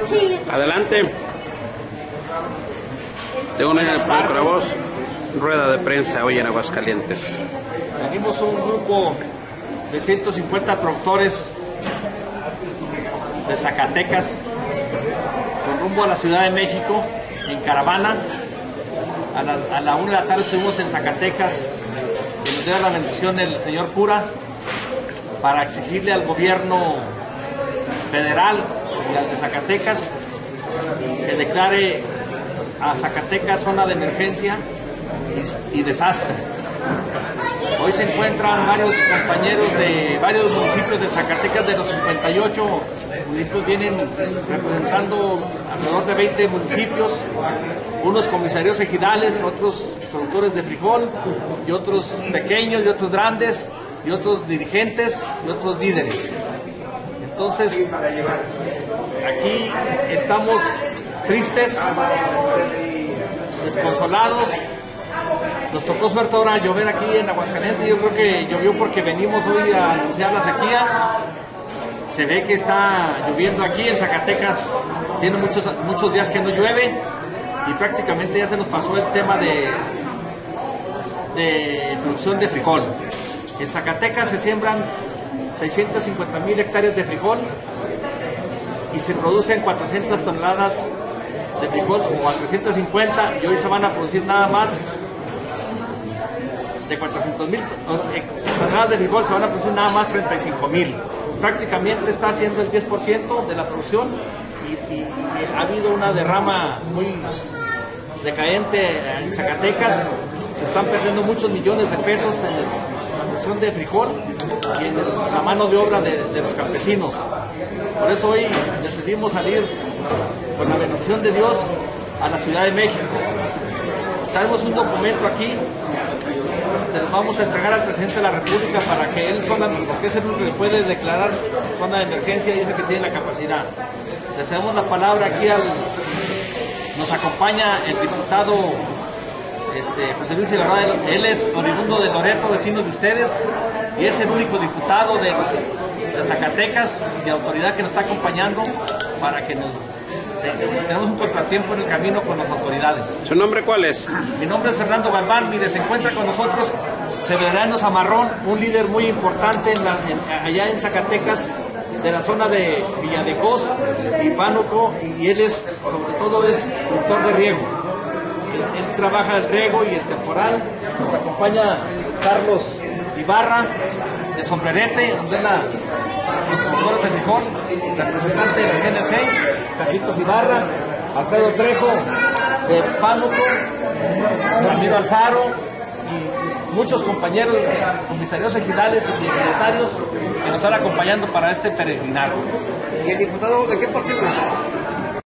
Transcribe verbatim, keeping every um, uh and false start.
Sí. Adelante. Tengo una llamada para vos. Rueda de prensa hoy en Aguascalientes. Venimos un grupo de ciento cincuenta productores de Zacatecas con rumbo a la Ciudad de México en caravana. A la, a la una de la tarde estuvimos en Zacatecas, que nos dio la bendición el señor cura para exigirle al gobierno federal y al de Zacatecas que declare a Zacatecas zona de emergencia y, y desastre. Hoy se encuentran varios compañeros de varios municipios de Zacatecas, de los cincuenta y ocho municipios, vienen representando alrededor de veinte municipios, unos comisarios ejidales, otros productores de frijol, y otros pequeños y otros grandes, y otros dirigentes y otros líderes. Entonces, aquí estamos tristes, desconsolados. Nos tocó suerte ahora llover aquí en Aguascalientes. Yo creo que llovió porque venimos hoy a anunciar la sequía. Se ve que está lloviendo aquí en Zacatecas. Tiene muchos, muchos días que no llueve y prácticamente ya se nos pasó el tema de, de producción de frijol. En Zacatecas se siembran seiscientas cincuenta mil hectáreas de frijol y se producen cuatrocientas toneladas de frijol o a trescientas cincuenta, y hoy se van a producir nada más de cuatrocientas mil toneladas de frijol, se van a producir nada más treinta y cinco mil. Prácticamente está haciendo el diez por ciento de la producción y, y, y ha habido una derrama muy decaente en Zacatecas. Se están perdiendo muchos millones de pesos en la producción de frijol y en el, la mano de obra de, de los campesinos. Por eso hoy decidimos salir con la bendición de Dios a la Ciudad de México. Traemos un documento aquí, se los vamos a entregar al presidente de la República para que él, zona, porque es el único que puede declarar zona de emergencia y es el que tiene la capacidad. Le cedemos la palabra aquí al... Nos acompaña el diputado este, José Luis Silvarado. Él es oriundo de Loreto, vecino de ustedes, y es el único diputado de, los, de Zacatecas, de autoridad, que nos está acompañando para que nos... Si tenemos un contratiempo en el camino con las autoridades. ¿Su nombre cuál es? Mi nombre es Fernando Galván. Mire, se encuentra con nosotros Severino Zamarrón, un líder muy importante en la, en, allá en Zacatecas, de la zona de Villa de Cos y Pánuco, y él es, sobre todo, es productor de riego. Él, él trabaja el riego y el temporal. Nos acompaña Carlos Ibarra, de Sombrerete, donde es la, los productores de frijol, representante de la C N C, Carlitos Ibarra, Alfredo Trejo, de Pánuco, Ramiro Alfaro, y muchos compañeros, comisarios ejidales y secretarios que nos están acompañando para este peregrinado. ¿Y el diputado de qué partido?